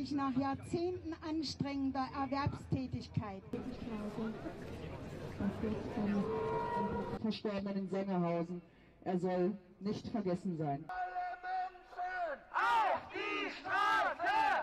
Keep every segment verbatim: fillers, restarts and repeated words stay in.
endlich nach Jahrzehnten anstrengender Erwerbstätigkeit. Verstorbenen in Sengerhausen. Er soll nicht vergessen sein. Alle Menschen auf die Straße!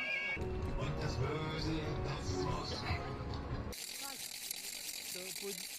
Und das Böse, das muss weg.